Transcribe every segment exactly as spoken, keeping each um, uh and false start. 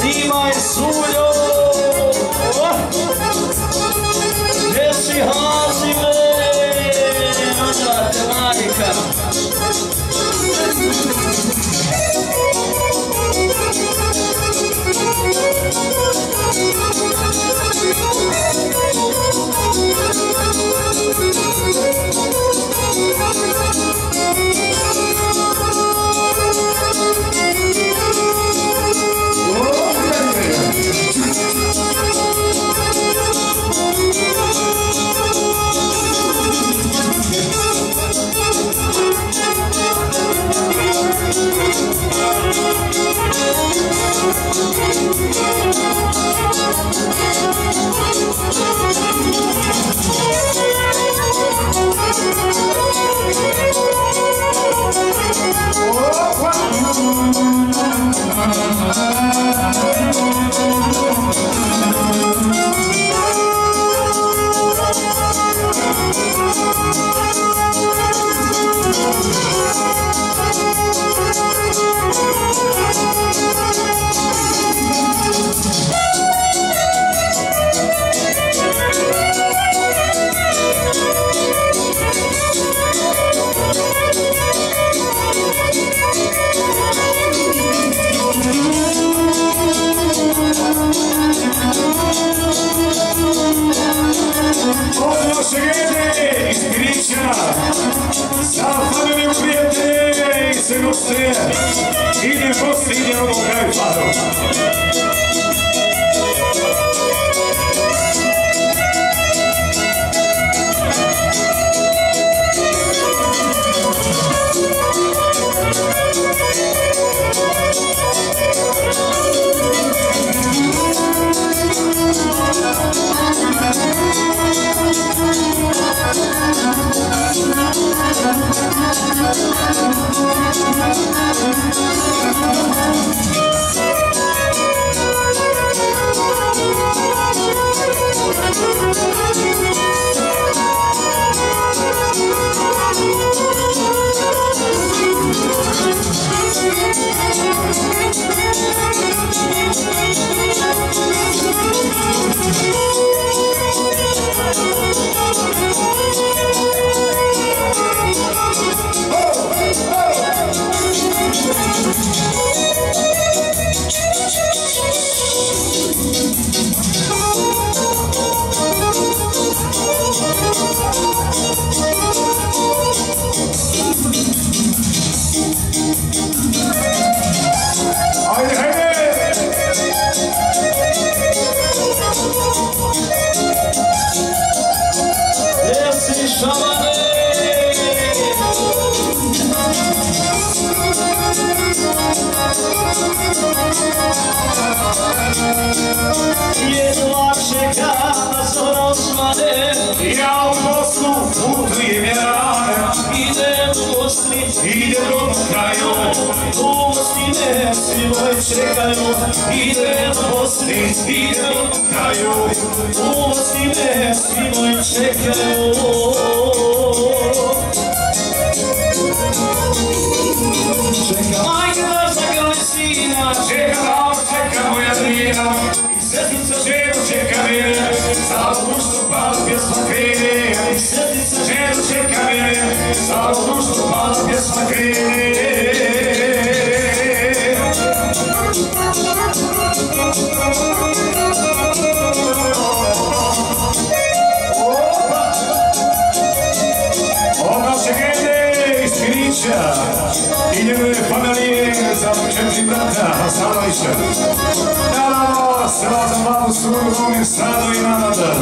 Sima i Suljo, gdje si Hazime, onda te majka. Idem posljednje ovom kraju padu. Ja u Bosnu putujem je rana, idem u Bosni, idem do kraju. U Bosni me svi moji čekaju, idem u Bosni, idem do kraju. U Bosni me svi moji čekaju. Čeka majka da zagrli sina, čeka da čeka moja drina. Sestica ženo čeka mene, za društvo pala pjesma krene. Sestica ženo čeka mene, za društvo pala pjesma krene. Od naše gende iz Knića idemo familije za četiri brata Stanovića. Naravno, sela za malu struju, Rumir, Strado i Nanada.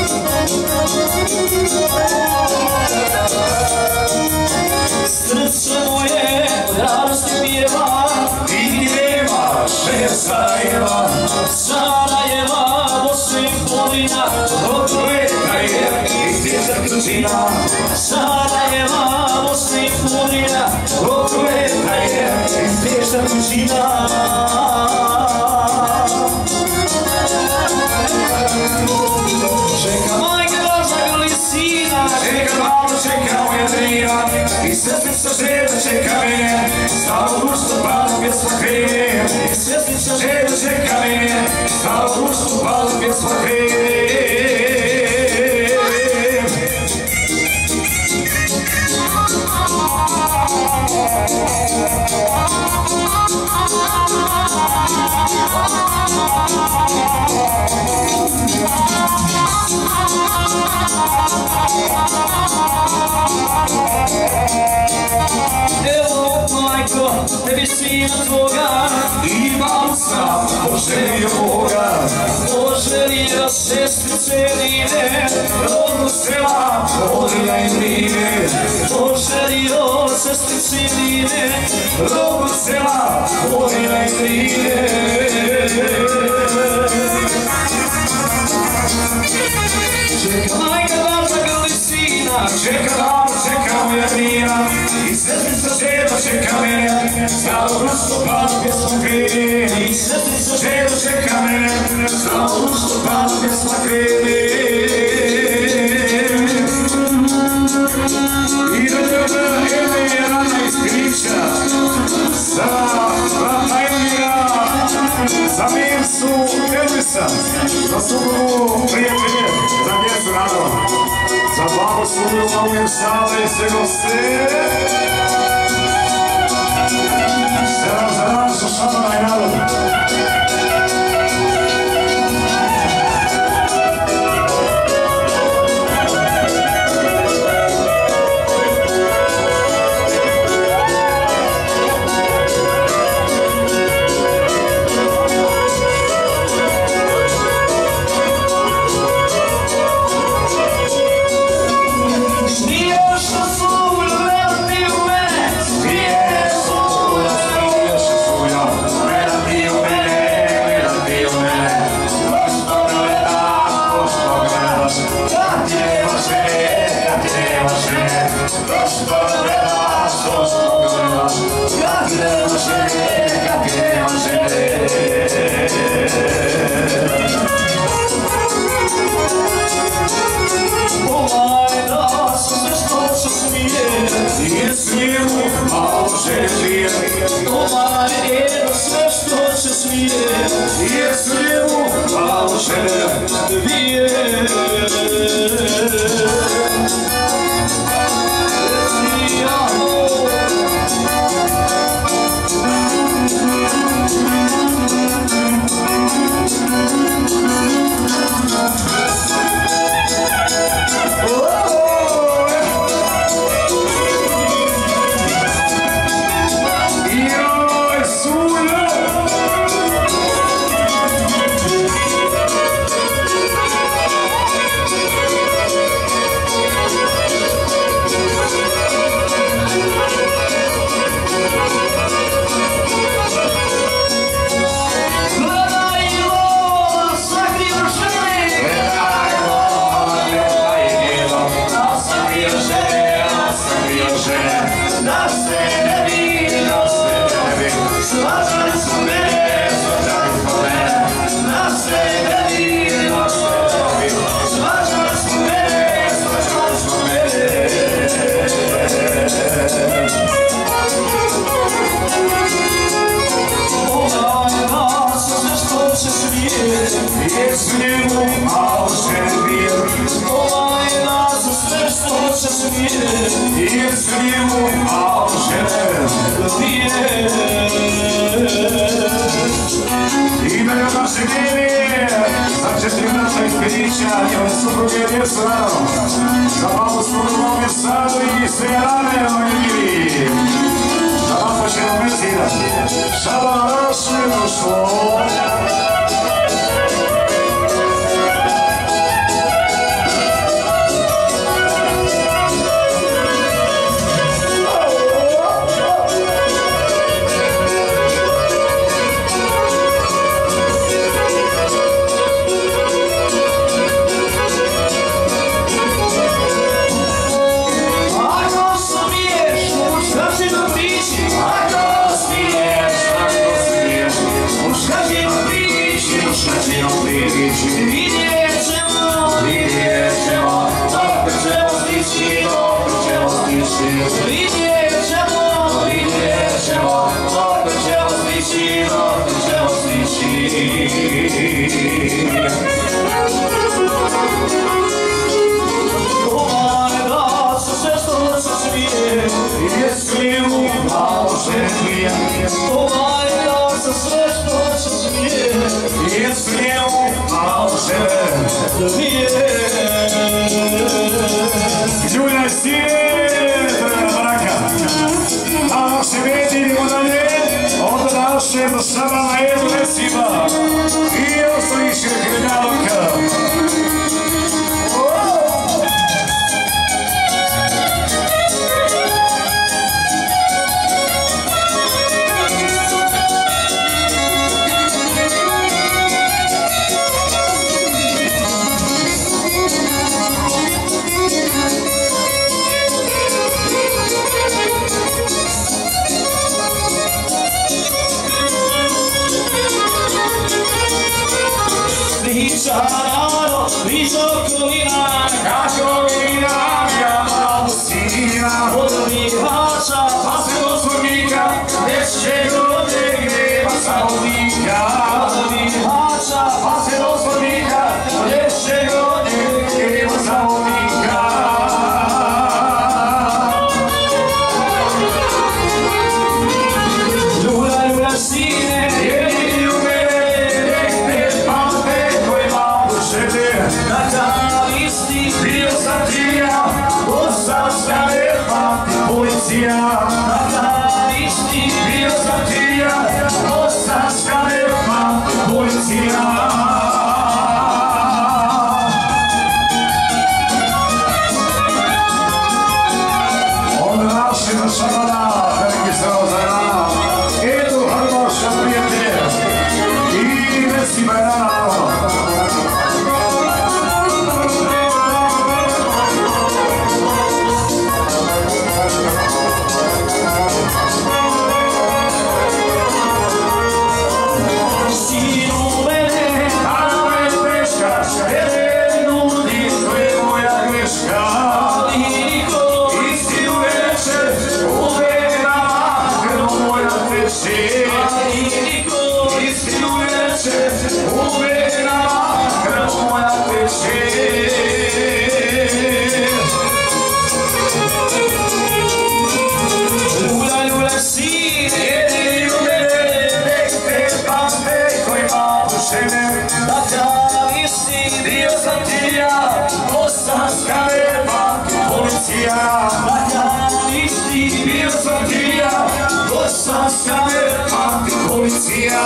Srce moje od radosti pjeva, Nigdje nema šeja Sarajeva, Sarajeva, Bosne i Hercegovina, Rokleta je i tježa kručina. Sarajeva, Bosne i Hercegovina, Rokleta je i tježa kručina. Čeka majka da zagrli sina, Čeka malo, čeka moja drina, i sestica žena čeka mene, stalo društvo pala pjesma krene. sestica Žena čeka mene, rustu pali pjesma krene. Evo, majko, tebi sina tvoga Imam sam poželio Boga, poželio sestrice Nine, rodnog sela Podrinja i Drine. poželio sestrice Nine, Rodnog sela Podrinja i Drine. čeka majka da zagrli sina, Čeka dan, čeka moja drina, i sestrica Žedo čeka mene, stalo rusto pali pjesma krene. i sestrica Žedo čeka mene, stalo rusto pali pjesma krene. I da tebe Eme rana iz Krića, za brata Emira, za Mirsu Elvisa, za suprugu prijatelje, za djecu Radova, za babu Sudiju, Maumir Sale i sve goste. Sve za našu šabana i narod. Vidjet ćemo, dokle ćemo stići, dokle ćemo stići. kući. Ovaj da se sve što se smije, Jesi u blaženje, ovaj da se sve što se smije, jesi u blaženje. Ljulja je sjeta braka, a naši veti idemo dalje, od naše do sama na Edlesima i osliše Grnjavka. Pričarano, priča okolina, Kako vidim ja malo sina, od Bihaća, pa se do Svrnika, već će godine greba Salnika. od Bihaća, Pa se do Svrnika, već će godine greba Salnika. Ljulja, ljulja, sine, Jedini u mene, nek te pamte koje malo žede. na kanavisti, Bio sam ti ja, ostavska ne pamti policija. na kanavisti, Bio sam ti ja, ostavska ne pamti policija. Od našega šabana, veliki se ozajana, Edu Harmoša prijatelje i Vesi Bajrano. sinu mene, Tamo je teška, jedinu disko je moja greška. ali niko, Istinu veče, uvek nama, krv moja teče. ali niko, Istinu veče, uvek nama, krv moja teče. ljulja, ljulja, sine, Jedini u mene, nek te pamte koji malo žene. na kanavisti, Bio sam ti ja, bosanska ne pamti policija. na kanavisti, Bio sam ti ja, bosanska ne pamti policija.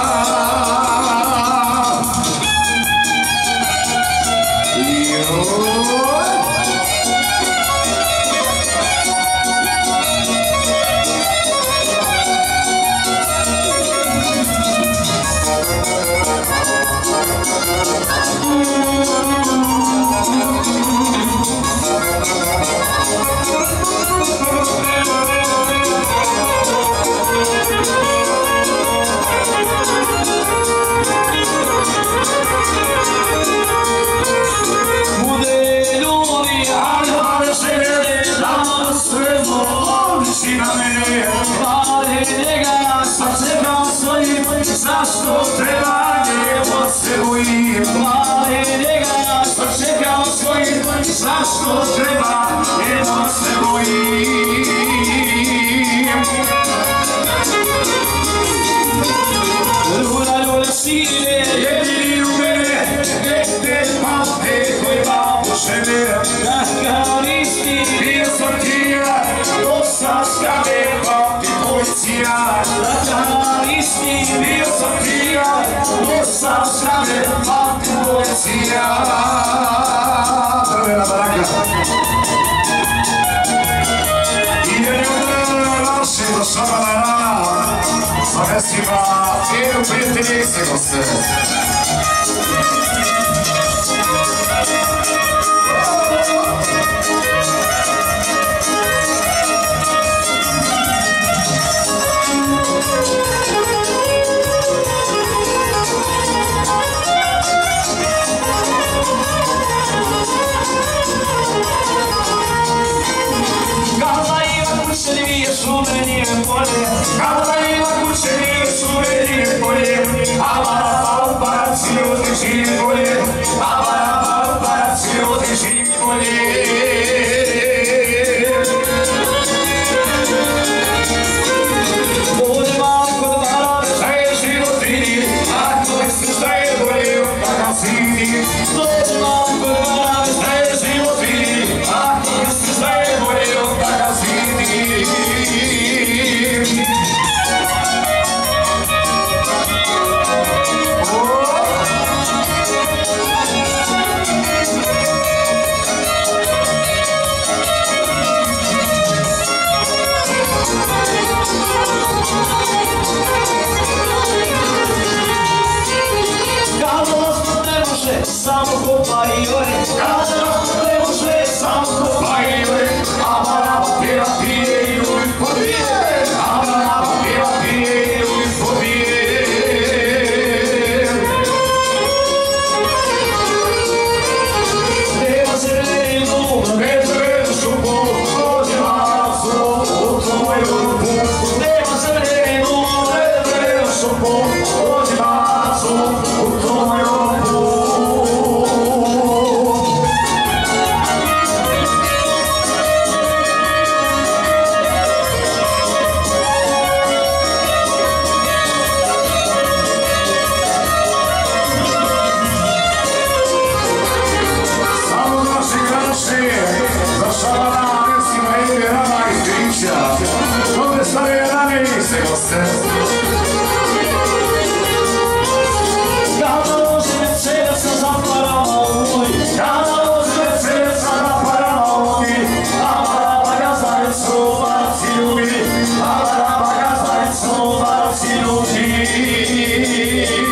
bude ljudi, ali Hvala žene, dama sve voliči na mene. hvale njega, Pa čekam svojim, zašto treba njemu se bojim. hvale njega, Pa čekam svojim, zašto treba njemu se bojim. ljulja, ljulja, sine, Jedini u mene, nek te pamte koji malo žene. na kanavisti, Bio sam ti ja, bosanska ne pamti policija. na kanavisti, Bio sam ti ja, bosanska ne pamti policija. Drvena baraka. I je ljubav naši do šabana, sa vesima, evo prijatelji, sego se. suvenir polje, Kada ima kuće nije suvenir polje, a ti.